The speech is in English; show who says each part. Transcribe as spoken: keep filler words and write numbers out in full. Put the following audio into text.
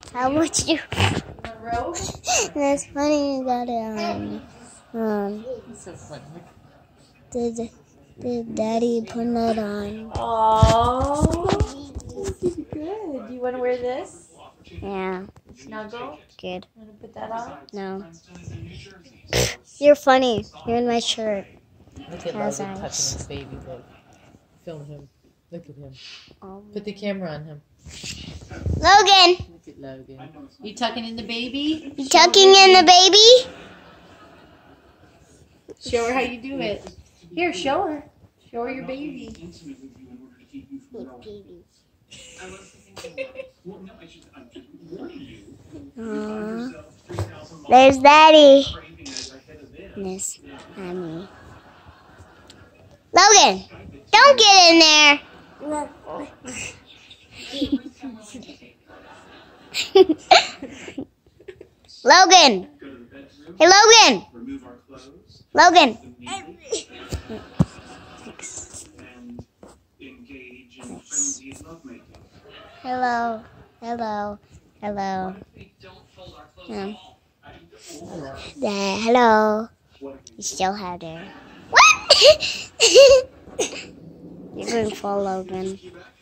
Speaker 1: How much you?
Speaker 2: Roast?
Speaker 1: That's funny. You got it on. Um.
Speaker 2: It's so funny.
Speaker 1: Did did Daddy put that on?
Speaker 2: Oh, good. Do you want to wear this?
Speaker 1: Yeah.
Speaker 2: Snuggle?
Speaker 1: Good.
Speaker 2: Want to put that on?
Speaker 1: No. You're funny. You're in my shirt.
Speaker 2: Look at
Speaker 1: Has
Speaker 2: Logan touching
Speaker 1: eyes.
Speaker 2: his baby. Look. Film him. Look at him.
Speaker 1: Um,
Speaker 2: Put the camera on him.
Speaker 1: Logan,
Speaker 2: Look at Logan. You tucking in the baby?
Speaker 1: you tucking in the baby?
Speaker 2: Show her how you do it. Here, show her. Show her your baby.
Speaker 1: Aww. There's Daddy. Miss Mommy. Logan, don't get in there. Logan. Hey, Logan. Logan. Hello. Hello. Hello. Um,
Speaker 2: Hello.
Speaker 1: yeah, hello. You still have there. What? You're going to fall, Logan.